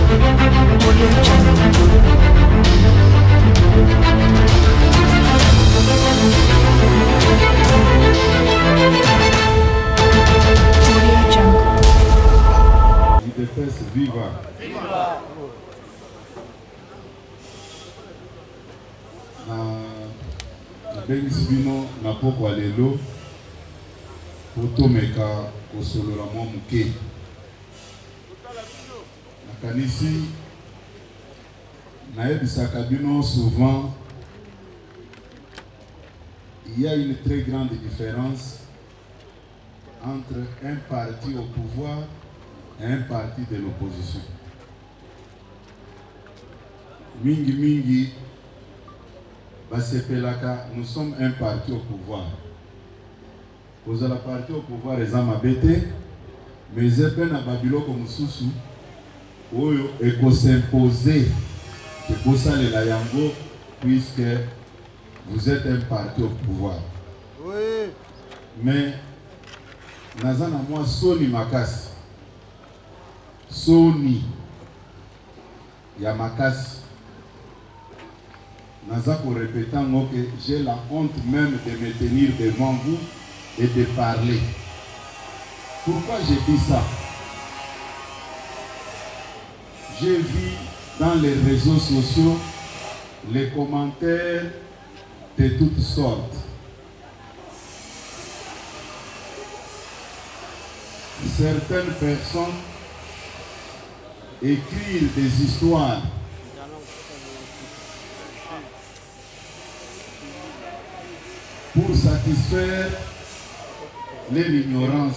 Viva! Viva! Na bengisi bino na pokwa lelo potomeka kosolola mwa muke nakanisi nayebisaka bino souvent il y a une très grande différence entre un parti au pouvoir et un parti de l'opposition. Mingi mingi basepelaka, nous sommes un parti au pouvoir. Vous avez la parti au pouvoir les amabete, mais zepe na babiloko mususu oyo eko s'imposer de bosale la yango puisque vous êtes un parti au pouvoir. Oui. Mais nazana moi soni makasi. Soni ya makasi. Naza ko répétant que j'ai la honte même de me tenir devant vous et de parler. Pourquoi j'ai dit ça? J'ai vu dans les réseaux sociaux les commentaires de toutes sortes. Certaines personnes écrivent des histoires pour satisfaire l'ignorance.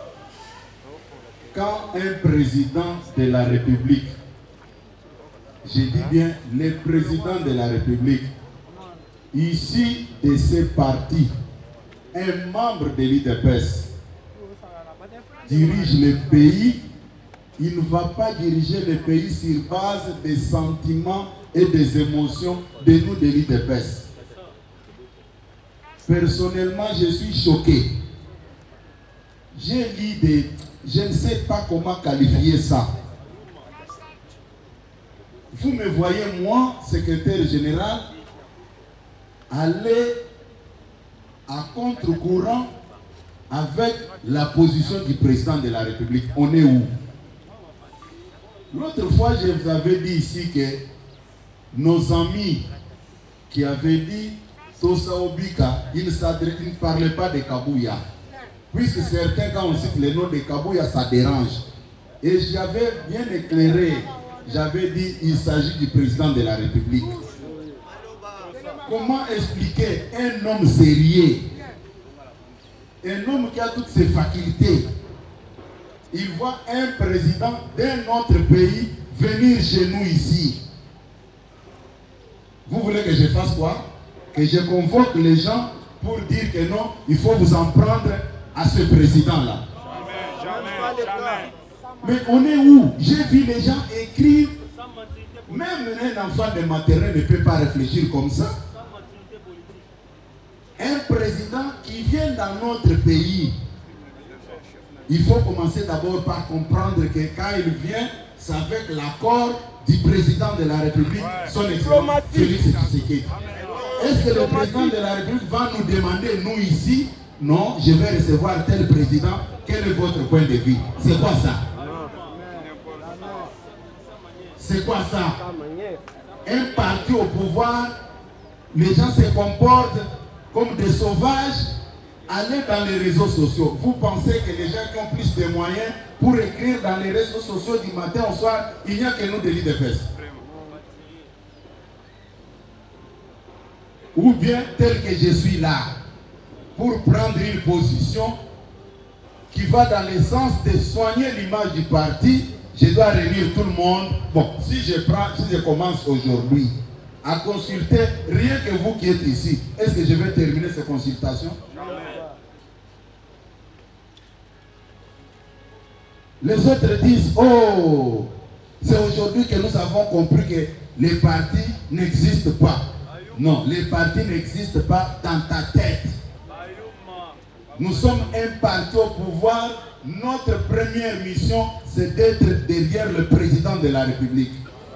Quand un président de la République, je dis bien le président de la République, ici de ce parti, un membre de l'UDPS, dirige le pays, il ne va pas diriger le pays sur base des sentiments et des émotions de nous de l'UDPS. Personnellement, je suis choqué. J'ai lu des... Je ne sais pas comment qualifier ça. Vous me voyez, moi, secrétaire général, aller à contre-courant avec la position du président de la République. On est où? L'autre fois, je vous avais dit ici que nos amis qui avaient dit Tosa Obika, ils ne parlaient pas de Kabouya. Puisque certains, quand on cite le nom de Kabouya, ça dérange. Et j'avais bien éclairé, j'avais dit il s'agit du président de la République. Comment expliquer un homme sérieux, un homme qui a toutes ses facultés, il voit un président d'un autre pays venir chez nous ici. Vous voulez que je fasse quoi? Que je convoque les gens pour dire que non, il faut vous en prendre à ce président-là. Jamais, jamais. Mais on est où? J'ai vu les gens écrire. Même un enfant de maternelle ne peut pas réfléchir comme ça. Un président qui vient dans notre pays, il faut commencer d'abord par comprendre que quand il vient, c'est avec l'accord du président de la République, son excellence Félix Tshisekedi. Est-ce que le président de la République va nous demander, nous ici, non, je vais recevoir tel président, quel est votre point de vue? C'est quoi ça? C'est quoi ça? Un parti au pouvoir, les gens se comportent comme des sauvages. Allez dans les réseaux sociaux. Vous pensez que les gens qui ont plus de moyens pour écrire dans les réseaux sociaux du matin au soir, il n'y a que nous de l'UDPS. Ou bien tel que je suis là, pour prendre une position qui va dans le sens de soigner l'image du parti, je dois réunir tout le monde. Bon, si je commence aujourd'hui à consulter, rien que vous qui êtes ici, est-ce que je vais terminer ces consultations? Les autres disent, oh, c'est aujourd'hui que nous avons compris que les partis n'existent pas. Non, les partis n'existent pas dans ta tête. Nous sommes un parti au pouvoir. Notre première mission, c'est d'être derrière le président de la République.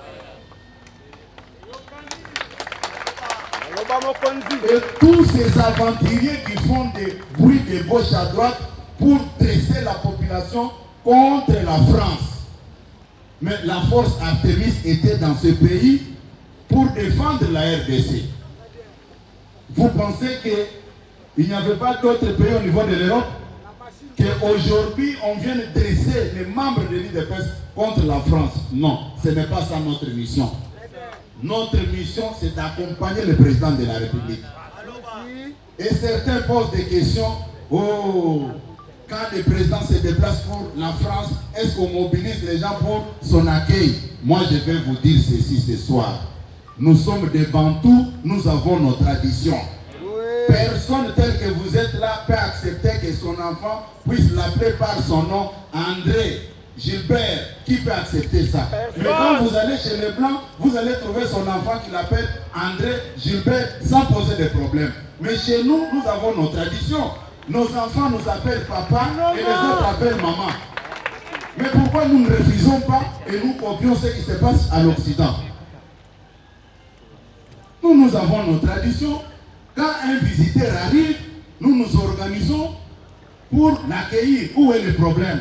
Et tous ces aventuriers qui font des bruits de gauche à droite pour dresser la population contre la France. Mais la force Artémis était dans ce pays pour défendre la RDC. Vous pensez qu'il n'y avait pas d'autres pays au niveau de l'Europe? Qu'aujourd'hui on vient de dresser les membres de l'UDPS contre la France? Non, ce n'est pas ça notre mission. Notre mission, c'est d'accompagner le président de la République. Et certains posent des questions. Oh, quand le président se déplace pour la France, est-ce qu'on mobilise les gens pour son accueil? Moi, je vais vous dire ceci ce soir. Nous sommes des Bantous, nous avons nos traditions. Personne tel que vous êtes là peut accepter que son enfant puisse l'appeler par son nom, André, Gilbert. Qui peut accepter ça? Mais quand vous allez chez les Blancs, vous allez trouver son enfant qui l'appelle André, Gilbert, sans poser de problème. Mais chez nous, nous avons nos traditions. Nos enfants nous appellent papa et les autres appellent maman. Mais pourquoi nous ne refusons pas et nous copions ce qui se passe à l'Occident? Nous avons nos traditions. Quand un visiteur arrive, nous nous organisons pour l'accueillir. Où est le problème?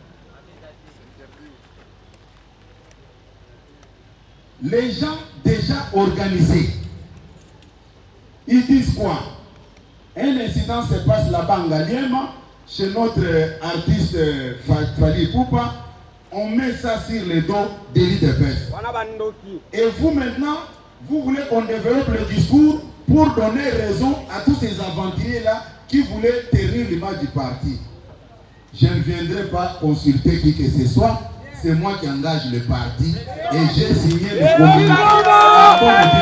Les gens déjà organisés, ils disent quoi? Un incident se passe là-bas en Galiema, chez notre artiste Fali Poupa, on met ça sur le dos de l'UDPS. Et vous maintenant, vous voulez qu'on développe le discours pour donner raison à tous ces aventuriers-là qui voulaient tenir l'image du parti. Je ne viendrai pas consulter qui que ce soit, c'est moi qui engage le parti et j'ai signé le communiqué à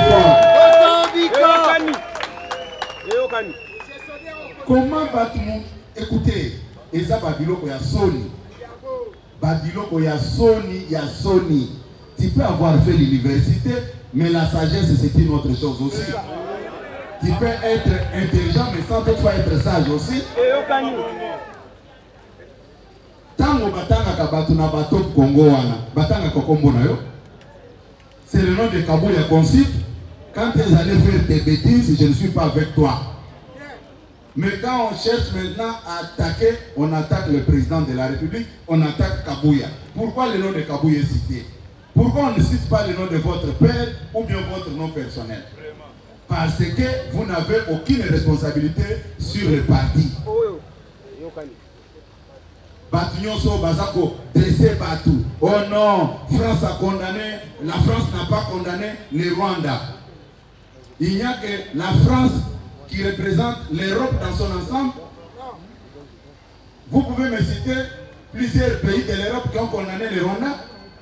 bon effort. Comment Batumou, écoutez, Eza Babiloko ya Sony. Babiloko ya Sony. Tu peux avoir fait l'université, mais la sagesse c'est une autre chose aussi. Tu peux être intelligent, mais sans toutefois être sage aussi. Tango batanga kabatu na bato Congo wana, batanga kokombo na yo. C'est le nom de Kabouya Consip. Quand ils allaient faire des bêtises, je ne suis pas avec toi. Mais quand on cherche maintenant à attaquer, on attaque le président de la République, on attaque Kabouya. Pourquoi le nom de Kabouya est cité? Pourquoi on ne cite pas le nom de votre père ou bien votre nom personnel? Parce que vous n'avez aucune responsabilité sur le parti. Batunyoso Bazako, dressé Batou. Oh non, France a condamné, la France n'a pas condamné le Rwanda. Il n'y a que la France qui représente l'Europe dans son ensemble. Vous pouvez me citer plusieurs pays de l'Europe qui ont condamné le Rwanda.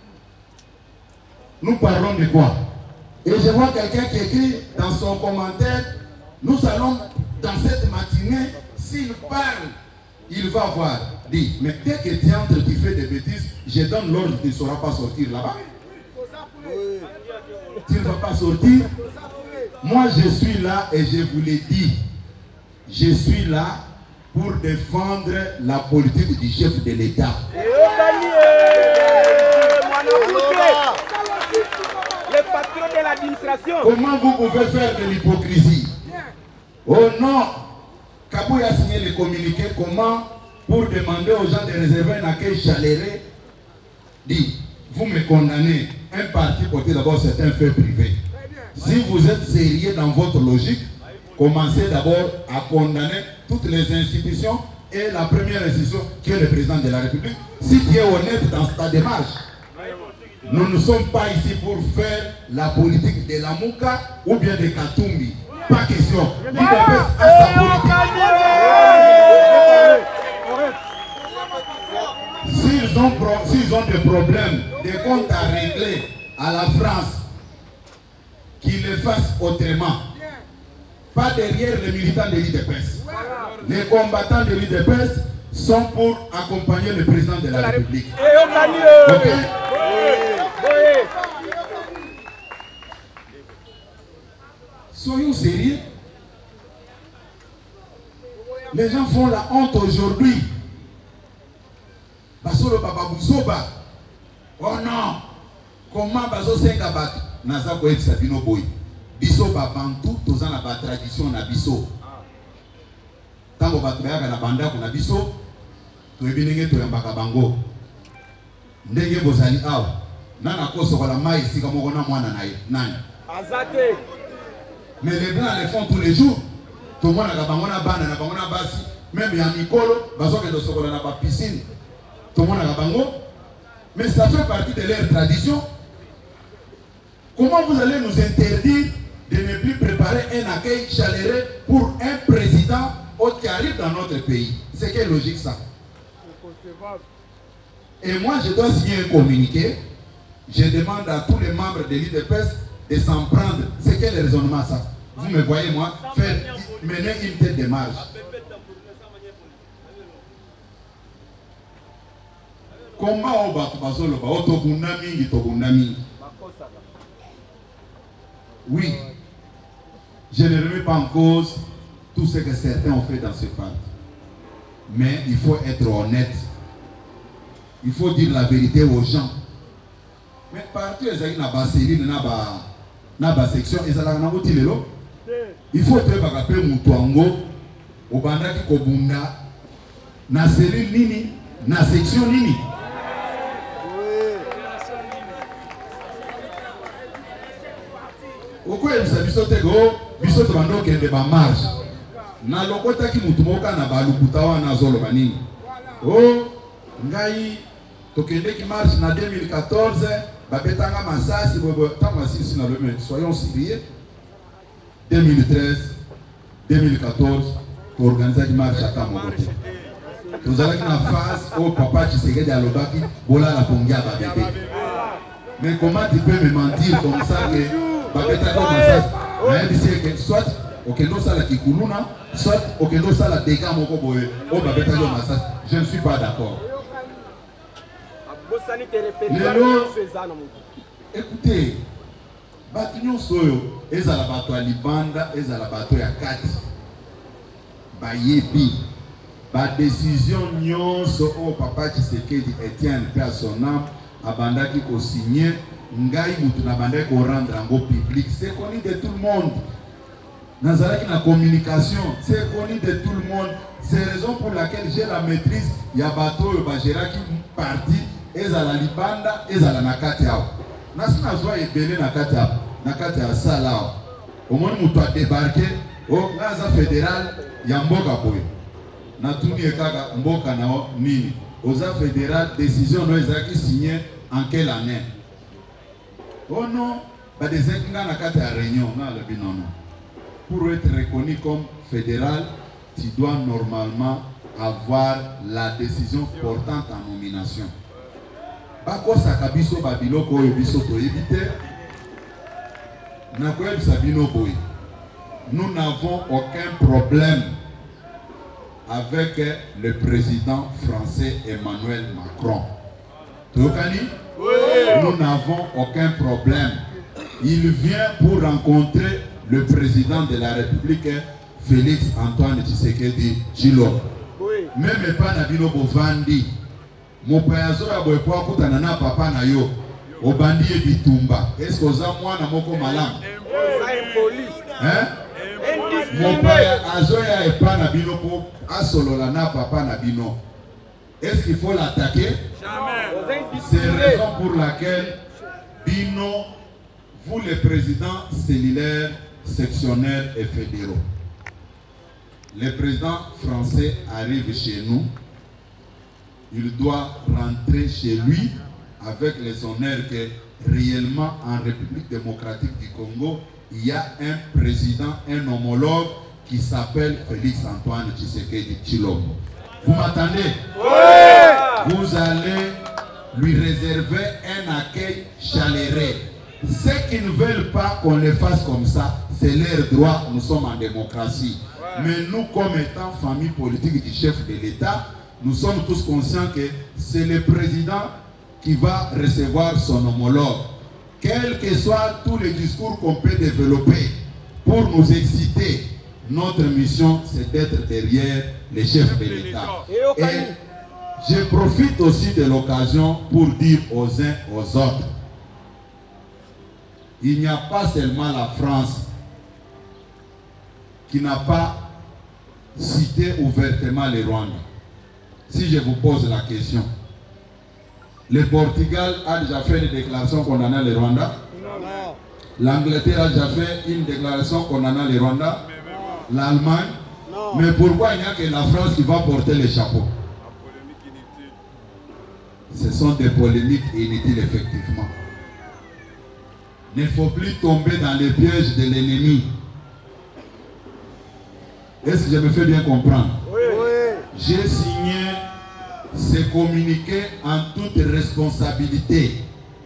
Nous parlons de quoi? Et je vois quelqu'un qui écrit dans son commentaire, nous allons dans cette matinée, s'il parle, il va voir. Dit, mais dès que tu entres, tu fais des bêtises, je donne l'ordre, tu ne sauras pas sortir là-bas. Tu ne vas pas sortir. Moi, je suis là et je vous l'ai dit. Je suis là pour défendre la politique du chef de l'État. Les patrons de l'administration. Comment vous pouvez faire de l'hypocrisie? Oh non! Kabouya a signé le communiqué. Comment? Pour demander aux gens de réserver un accueil chaleureux. Dit, vous me condamnez. Un parti côté d'abord, c'est un fait privé. Si vous êtes sérieux dans votre logique, commencez d'abord à condamner toutes les institutions et la première institution qui est le président de la République. Si tu es honnête dans ta démarche, nous ne sommes pas ici pour faire la politique de la Mouka ou bien de Katumbi. Pas question. L'UDPS a sa politique. S'ils ont des problèmes, des comptes à régler à la France, qu'ils le fassent autrement. Pas derrière les militants de l'UDPS. Les combattants de l'UDPS sont pour accompagner le président de la République. Okay? Soyons sérieux. Les gens font la honte aujourd'hui. Basolo Baba Bouzoba. Oh non! Comment Bazo Senga Bat Nazako et Sabino Boy? Biso Babantu, Tozana Ba tradition na biso. Tango Batubaya na banda kuna biso, Tuebinenge Toyambaka Bango. Ndenge Bozali Aw. Nana Koso la Maï, si comme on a moins nani. Azate. Mais les blancs les font tous les jours. Tout le monde a Bangona Bana, na Bangona Basi, même il y a Mikolo, Bazo de Sokola na piscine. Tout le monde a Bango. Mais ça fait partie de leur tradition. Comment vous allez nous interdire de ne plus préparer un accueil chaleureux pour un président qui arrive dans notre pays? C'est quelle logique ça? Et moi, je dois signer un communiqué. Je demande à tous les membres de l'IDPS de s'en prendre. C'est quel raisonnement ça? Vous me voyez, moi, faire mener une telle démarche. Comment on va Oui, je ne remets pas en cause tout ce que certains ont fait dans ce parti. Mais il faut être honnête. Il faut dire la vérité aux gens. Mais partout, il y a une section, il faut te bagaper Mutuango, au bandaki Kobunda, na cellule nini, na section nini. Pourquoi il s'est biso to bando kende ba marche na lokota ki mutu moka na balukuta wana zolo banini. Oh ngai to kende ki marche na 2014 ba betanga masasi bobo tama sisi na le même soyons sérieux. 2013 2014 to organiser ki marche à Kamogote. Nous allons na phase au papa Tshisekedi alobaki bola la pongia ba bébé. Mais comment tu peux me mentir comme ça que soit okendo sala kikuluna, soit okendo sala dégâts moko boye, o babeta yo massage. Je ne suis pas d'accord. Écoutez, Batinyo Soyo, ezala bato ya libanda, ezala bato ya kati. Bayebi, ba décision nyonso o papa Tshisekedi Etienne personnel abandaki ko signer. Ngai mutu na bande ko rendre en public, c'est connu de tout le monde. Nazaraki na communication, c'est connu de tout le monde. C'est la raison pour laquelle j'ai la maîtrise. Ya bato yo bageraki parti ezala libanda ezala nakati yao. Nasina zwa ebele nakati yao, nakati ya sala. Omoni mutu a débarqué au Gaza fédéral ya mboka boye. Na tuni ekaka mboka nao nini? Oza fédéral décision no ezaki signé en quelle année? Oh non, des réunion, non. Pour être reconnu comme fédéral, tu dois normalement avoir la décision portant ta nomination. Bako sakabiso babilo ko ebiso to éviter. Nakoyeb sabino boy. Nous n'avons aucun problème avec le président français Emmanuel Macron. Tokani? Oui. Nous n'avons aucun problème. Il vient pour rencontrer le président de la République, Félix Antoine Tshisekedi Tshilombo. Oui. Même pas Nabino Bovandi. Mon père a boekwa kutana na papa na yo. Obandi e bitumba. Est-ce que vous avez moi na moko malam? Hein? Mon père azoya e pa Nabino po asolola na papa Nabino. Est-ce qu'il faut l'attaquer? Jamais. C'est la raison pour laquelle Bino, vous les présidents cellulaires, sectionnaires et fédéraux, le président français arrive chez nous, il doit rentrer chez lui avec les honneurs que réellement en République démocratique du Congo, il y a un président, un homologue qui s'appelle Félix Antoine Tshisekedi Tshilombo. Vous m'attendez? Oui. Vous allez lui réserver un accueil chaleureux. Ceux qui ne veulent pas qu'on le fasse comme ça, c'est leur droit, nous sommes en démocratie. Ouais. Mais nous, comme étant famille politique du chef de l'État, nous sommes tous conscients que c'est le président qui va recevoir son homologue. Quels que soient tous les discours qu'on peut développer pour nous exciter, notre mission, c'est d'être derrière les chefs de l'État. Et je profite aussi de l'occasion pour dire aux uns aux autres, il n'y a pas seulement la France qui n'a pas cité ouvertement le Rwanda. Si je vous pose la question, le Portugal a déjà fait une déclaration condamnant le Rwanda. L'Angleterre a déjà fait une déclaration condamnant le Rwanda. L'Allemagne. Mais pourquoi il n'y a que la France qui va porter le chapeau? Ce sont des polémiques inutiles, effectivement. Il ne faut plus tomber dans les pièges de l'ennemi. Est-ce que je me fais bien comprendre? Oui. J'ai signé ce communiqué en toute responsabilité.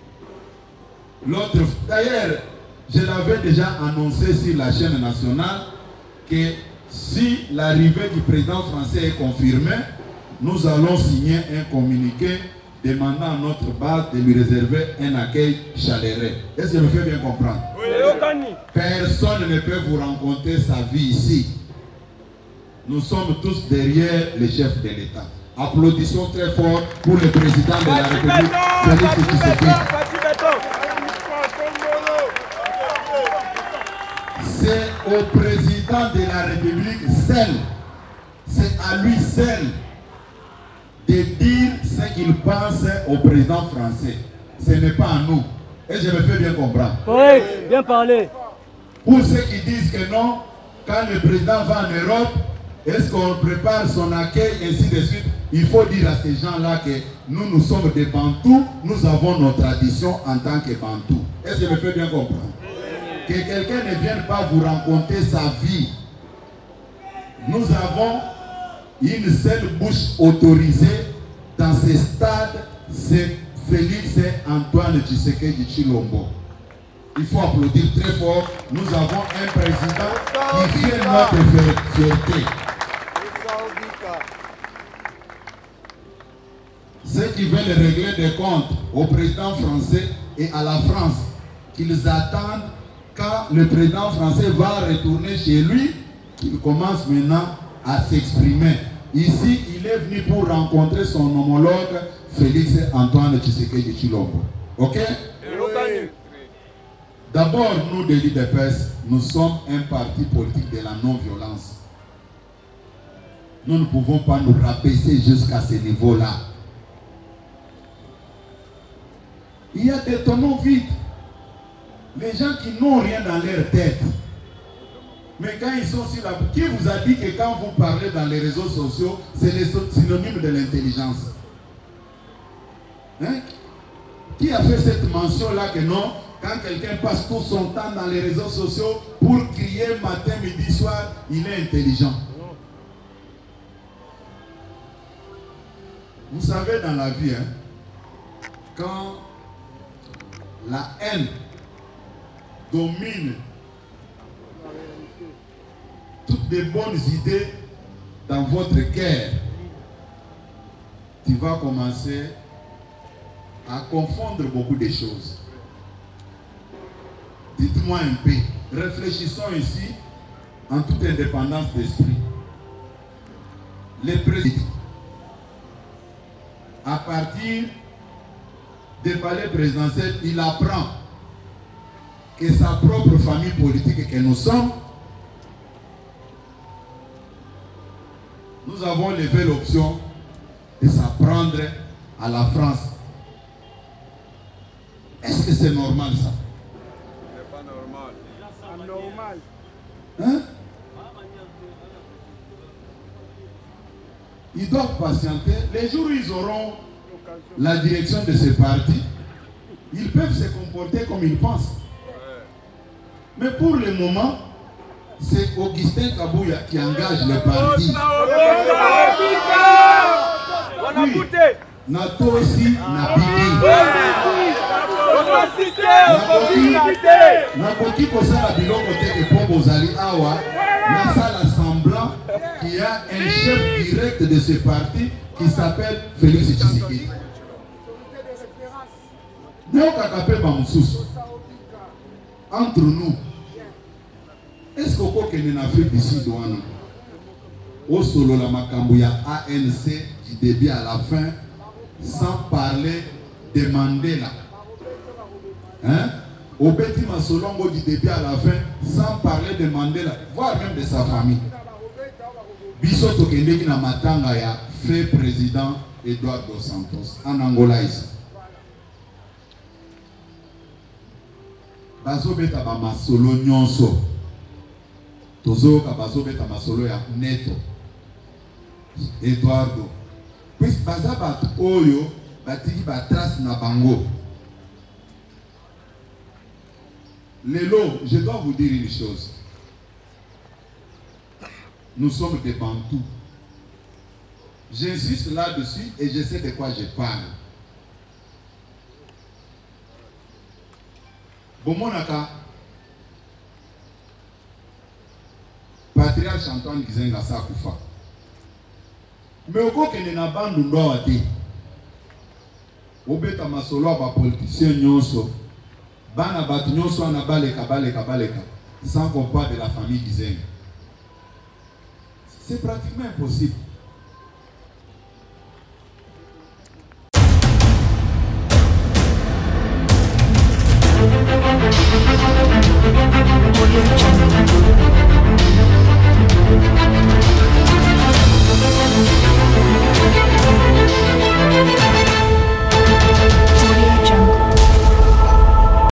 D'ailleurs, je l'avais déjà annoncé sur la chaîne nationale que si l'arrivée du président français est confirmée, nous allons signer un communiqué demandant à notre base de lui réserver un accueil chaleureux. Est-ce que je me fais bien comprendre? Oui. Personne ne peut vous raconter sa vie ici. Nous sommes tous derrière les chefs de l'État. Applaudissons très fort pour le président de la République, Félix Tshisekedi. C'est au président de la République seul, c'est à lui seul de dire ce qu'il pense au président français. Ce n'est pas à nous. Et je me fais bien comprendre. Oui, bien parlé. Pour ceux qui disent que non, quand le président va en Europe, est-ce qu'on prépare son accueil, ainsi de suite? Il faut dire à ces gens-là que nous sommes des Bantous, nous avons nos traditions en tant que Bantous. Est-ce que je me fais bien comprendre? Que quelqu'un ne vienne pas vous raconter sa vie. Nous avons une seule bouche autorisée dans ce stade, c'est Félix Antoine Tshisekedi Tshilombo. Il faut applaudir très fort. Nous avons un président qui fait notre fierté. Ceux qui veulent régler des comptes au président français et à la France, qu'ils attendent quand le président français va retourner chez lui, qu'il commence maintenant à s'exprimer. Ici, il est venu pour rencontrer son homologue Félix Antoine Tshisekedi Tshilombo. Ok? D'abord, nous, de l'UDPS, nous sommes un parti politique de la non-violence. Nous ne pouvons pas nous rabaisser jusqu'à ce niveau-là. Il y a des tonneaux vides. Les gens qui n'ont rien dans leur tête. Mais quand ils sont sur la... Qui vous a dit que quand vous parlez dans les réseaux sociaux, c'est le synonyme de l'intelligence? Hein? Qui a fait cette mention-là que non, quand quelqu'un passe tout son temps dans les réseaux sociaux pour crier matin, midi, soir, il est intelligent? Vous savez, dans la vie, hein, quand la haine domine toutes les bonnes idées dans votre cœur, tu vas commencer à confondre beaucoup de choses. Dites-moi un peu, réfléchissons ici en toute indépendance d'esprit. Le président, à partir des palais présidentiels, il apprend que sa propre famille politique que nous sommes, nous avons levé l'option de s'apprendre à la France. Est-ce que c'est normal ça? C'est pas normal. C'est normal. Hein? Ils doivent patienter. Les jours où ils auront la direction de ce parti, ils peuvent se comporter comme ils pensent. Mais pour le moment, c'est Augustin Kabouya qui engage le parti. Oui. Nato aussi n'a Nakoki kosala biloko te que pour Bozali Awa, Nassala semblant qu'il y a un chef direct de ce parti qui s'appelle Félix Tshisekedi. Entre nous, Est-ce que vous avez en Afrique du Sud au solo la makambu ya ANC du début à la fin sans parler de Mandela? Hein? Au Betty Masolongo du début à la fin sans parler de Mandela, voire même de sa famille. Bisoto Kendeki na matanga ya fait président Eduardo Santos en Angola ici. Bazo beta ba masolo nyonso. Tozo ka bazo beta masolo ya Neto. Eduardo. Puis baza bat oyo batiki ba trace na bango. Lelo, je dois vous dire une chose. Nous sommes des Bantous. J'insiste là-dessus et je sais de quoi je parle. Bomonaka, patriarche Antoine Gizenga Sakoufa. Mais au cas qu'il n'y a pas de droit à dire, au bêta masolo ba politicien nyonso, bana bat nyonso na baleka, sans qu'on parle de la famille Gizenga. C'est pratiquement impossible. Audio